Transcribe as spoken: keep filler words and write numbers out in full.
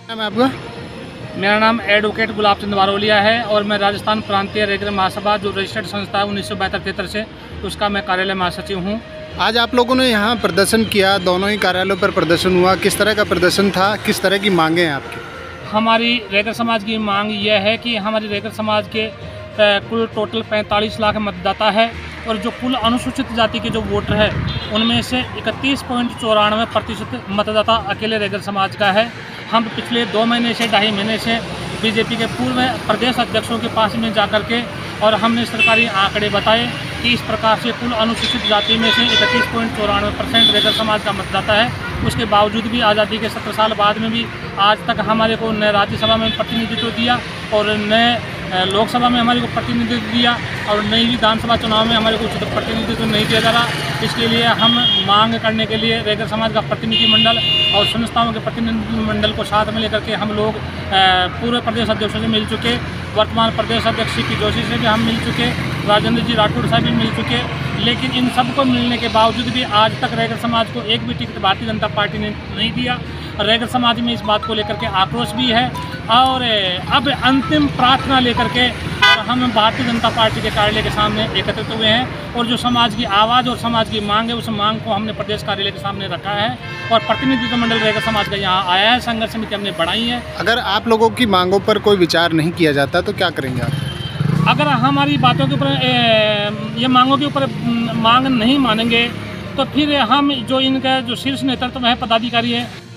नाम है आपका? मेरा नाम एडवोकेट गुलाब चंद बारोलिया है और मैं राजस्थान प्रांतीय रेगरा महासभा जो रजिस्टर्ड संस्था है उन्नीस सौ बहत्तर तिहत्तर से, उसका मैं कार्यालय महासचिव हूँ। आज आप लोगों ने यहाँ प्रदर्शन किया, दोनों ही कार्यालयों पर प्रदर्शन हुआ। किस तरह का प्रदर्शन था, किस तरह की मांगे हैं आपकी? हमारी रेगर समाज की मांग यह है कि हमारी रेगर समाज के कुल टोटल पैंतालीस लाख मतदाता है और जो कुल अनुसूचित जाति के जो वोटर है उनमें से इकतीस पॉइंट चौरानवे प्रतिशत मतदाता अकेले रेगर समाज का है। हम पिछले दो महीने से ढाई महीने से बीजेपी के पूर्व प्रदेश अध्यक्षों के पास में जाकर के और हमने सरकारी आंकड़े बताए कि इस प्रकार से कुल अनुसूचित जाति में से इकतीस पॉइंट चौरानवे परसेंट रेगर समाज का मतदाता है। उसके बावजूद भी आज़ादी के सत्तर साल बाद में भी आज तक हमारे को न राज्यसभा में प्रतिनिधित्व दिया और न लोकसभा में हमारे को प्रतिनिधित्व दिया और नई विधानसभा चुनाव में हमारे को उचित प्रतिनिधित्व नहीं दिया जा रहा। इसके लिए हम मांग करने के लिए रेगर समाज का प्रतिनिधि मंडल और संस्थाओं के प्रतिनिधि मंडल को साथ में लेकर के हम लोग पूर्व प्रदेश अध्यक्षों से मिल चुके, वर्तमान प्रदेश अध्यक्ष सी पी जोशी से भी हम मिल चुके, राजेंद्र जी राठौड़ साहब भी मिल चुके, लेकिन इन सबको मिलने के बावजूद भी आज तक रेगर समाज को एक भी टिकट भारतीय जनता पार्टी ने नहीं दिया। रेगर समाज में इस बात को लेकर के आक्रोश भी है और अब अंतिम प्रार्थना लेकर के हम भारतीय जनता पार्टी के कार्यालय के सामने एकत्रित हुए हैं और जो समाज की आवाज़ और समाज की मांग है उस मांग को हमने प्रदेश कार्यालय के सामने रखा है और प्रतिनिधित्व मंडल रेगर समाज का यहाँ आया है। संघर्ष समिति हमने बढ़ाई है। अगर आप लोगों की मांगों पर कोई विचार नहीं किया जाता तो क्या करेंगे आप? अगर हमारी बातों के ऊपर ये मांगों के ऊपर मांग नहीं मानेंगे तो फिर हम जो इनका जो शीर्ष नेतृत्व है, पदाधिकारी है,